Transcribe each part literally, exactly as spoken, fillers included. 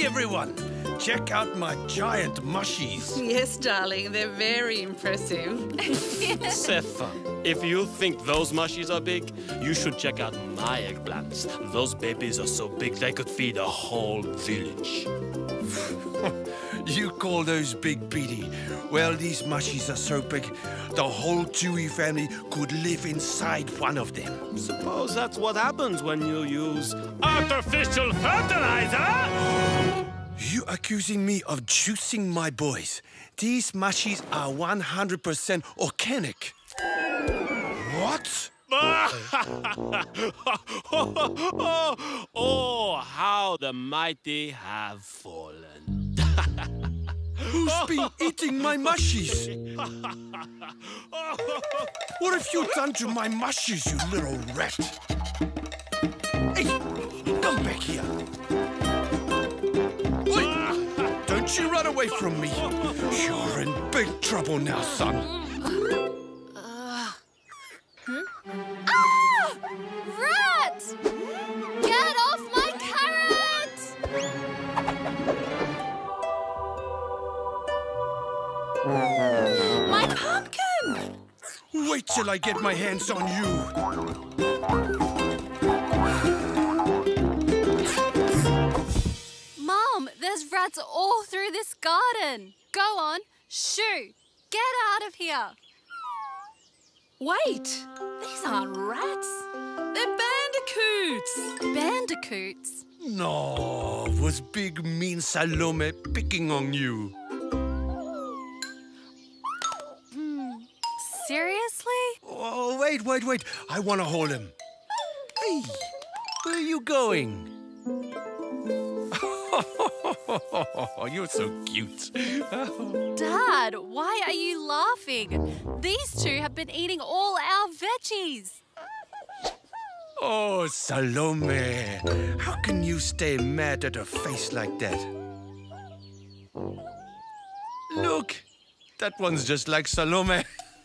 everyone! Check out my giant mushies. Yes, darling, they're very impressive. Sefa, if you think those mushies are big, you should check out my eggplants. Those babies are so big they could feed a whole village. You call those big, Petey? Well, these mushies are so big, the whole Tuis family could live inside one of them. Suppose that's what happens when you use artificial fertilizer? You accusing me of juicing my boys? These mushies are one hundred percent organic. What? Oh, how the mighty have fallen. Who's been eating my mushies? What have you done to my mushies, you little rat? Hey, come back here. Oi, don't you run away from me. You're in big trouble now, son. Uh, hmm? Ah! Rat! Get off my carrot! My pumpkin! Wait till I get my hands on you. Mom, there's rats all through this garden. Go on, shoo! Get out of here! Wait, these aren't rats. They're bandicoots. Bandicoots? No, was big mean Salome picking on you? Hmm. Seriously? Oh, wait, wait, wait. I want to hold him. Hey, where are you going? You're so cute. Dad, why are you laughing? These two have been eating all our veggies. Oh, Salome. How can you stay mad at a face like that? Look, that one's just like Salome.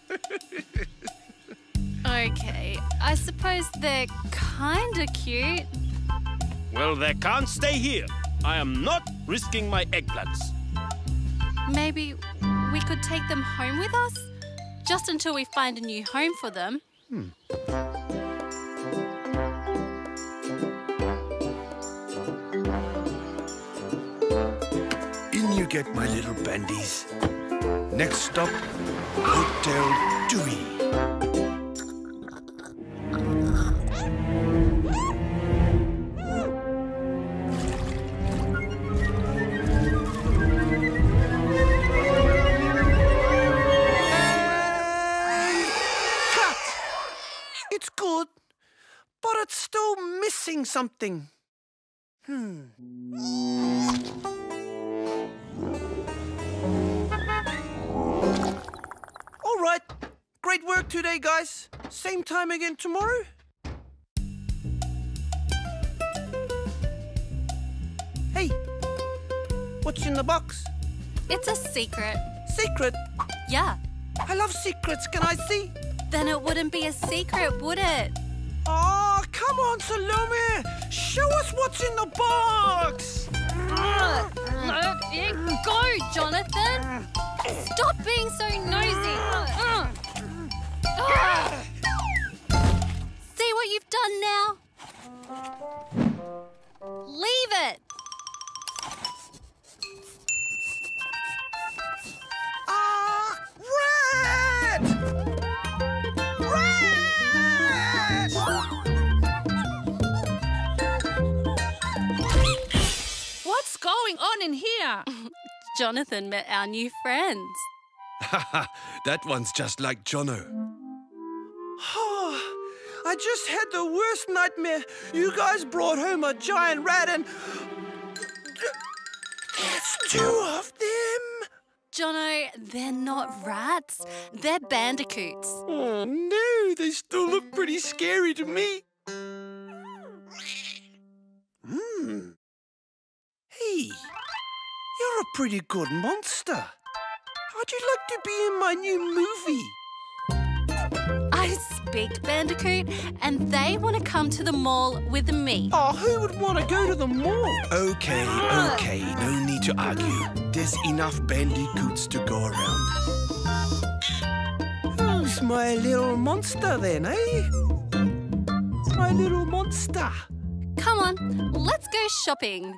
Okay, I suppose they're kinda cute. Well, they can't stay here. I am not risking my eggplants. Maybe we could take them home with us? Just until we find a new home for them. Hmm. In you get, my little bandies. Next stop, Hotel Tuis. Something. Hmm. All right. Great work today, guys. Same time again tomorrow. Hey, what's in the box? It's a secret. Secret? Yeah. I love secrets. Can I see? Then it wouldn't be a secret, would it? Oh, come on, Salome! Show us what's in the box! Uh, let it go, Jonathan! Stop being so nosy! Uh. Uh. See what you've done now? Leave it! Ah! Rat! Rat! What's going on in here? Jonathan met our new friends. Haha, that one's just like Jono. I just had the worst nightmare. You guys brought home a giant rat and... There's two of them! Jono, they're not rats. They're bandicoots. Oh, no, they still look pretty scary to me. Hmm. Hey, you're a pretty good monster. How'd you like to be in my new movie? I big Bandicoot and they want to come to the mall with me. Oh, who would want to go to the mall? Okay, okay, no need to argue. There's enough bandicoots to go around. Who's my little monster then, eh? My little monster. Come on, let's go shopping.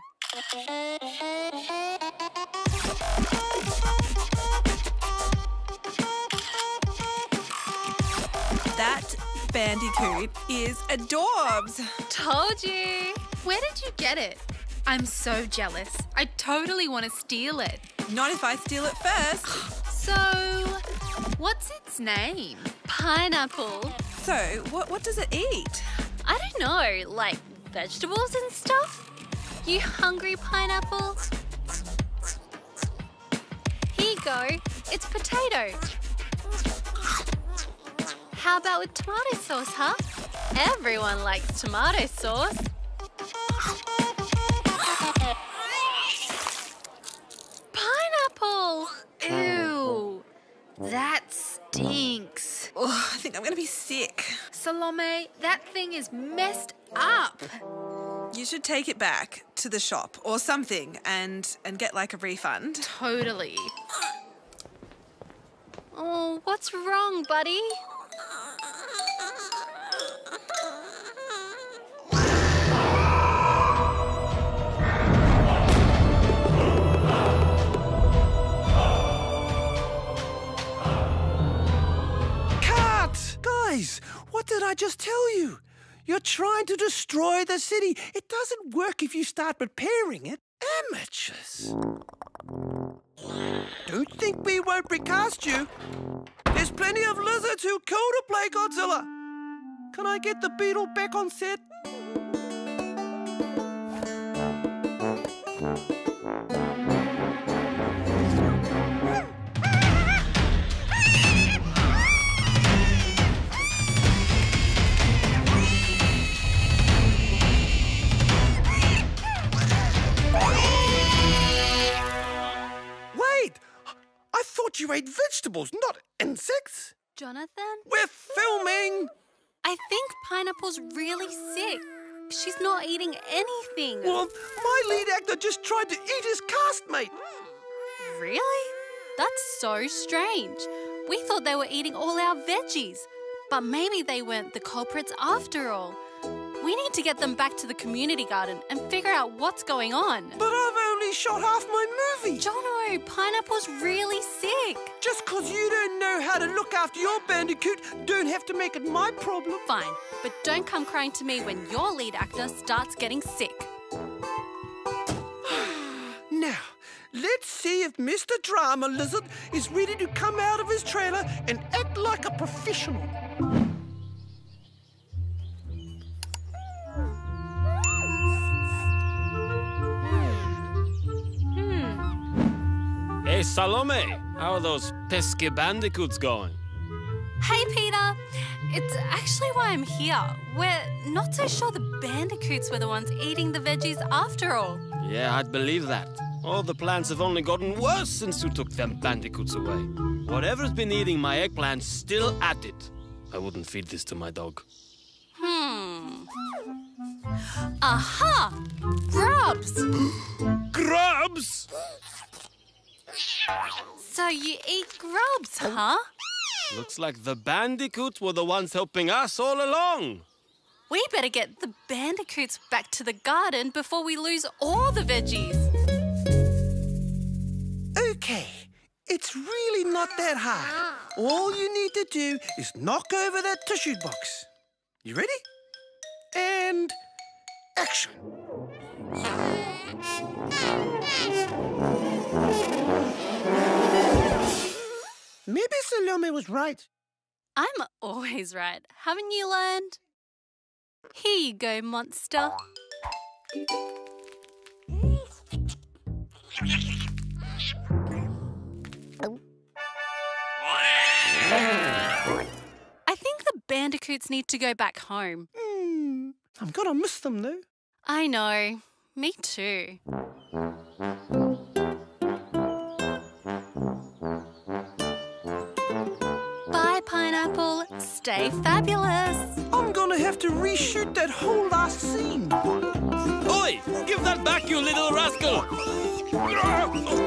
That Bandicoot is adorbs. Told you. Where did you get it? I'm so jealous. I totally want to steal it. Not if I steal it first. So, what's its name? Pineapple. So, what, what does it eat? I don't know, like vegetables and stuff? You hungry, Pineapple? Here you go. It's potato. How about with tomato sauce, huh? Everyone likes tomato sauce. Pineapple! Ew, that stinks. Oh, I think I'm going to be sick. Salome, that thing is messed up. You should take it back to the shop or something and, and get like a refund. Totally. Oh, what's wrong, buddy? Cut! Guys, what did I just tell you? You're trying to destroy the city. It doesn't work if you start repairing it. Amateurs. Don't think we won't recast you. There's plenty of lizards who kill to play Godzilla. Can I get the beetle back on set? I thought you ate vegetables, not insects. Jonathan? We're filming. I think Pineapple's really sick. She's not eating anything. Well, my lead actor just tried to eat his castmate. Really? That's so strange. We thought they were eating all our veggies. But maybe they weren't the culprits after all. We need to get them back to the community garden and figure out what's going on. But I've only shot half my movie. Jono, Pineapple's really sick. Just 'cause you don't know how to look after your bandicoot, don't have to make it my problem. Fine, but don't come crying to me when your lead actor starts getting sick. Now, let's see if Mister Drama Lizard is ready to come out of his trailer and act like a professional. Hey, Salome, how are those pesky bandicoots going? Hey, Peter. It's actually why I'm here. We're not so sure the bandicoots were the ones eating the veggies after all. Yeah, I'd believe that. All the plants have only gotten worse since you took them bandicoots away. Whatever's been eating my eggplant's still at it. I wouldn't feed this to my dog. Hmm. Aha! Grubs! Grubs! So you eat grubs, huh? Looks like the bandicoots were the ones helping us all along. We better get the bandicoots back to the garden before we lose all the veggies. Okay, it's really not that hard. All you need to do is knock over that tissue box. You ready? And action. Maybe Salome was right. I'm always right. Haven't you learned? Here you go, monster. I think the bandicoots need to go back home. Hmm, I'm gonna miss them though. I know. Me too. Bye, Pineapple. Stay Stay fabulous. I'm gonna have to reshoot that whole last scene. Oi! Give that back, you little rascal!